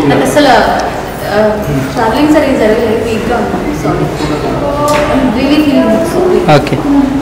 నాకు అసలు ట్రావెలింగ్ సరిగ్గా జరగలేదు, వీక్గా ఉన్నాను. Sorry, I'm really feeling sorry. Okay.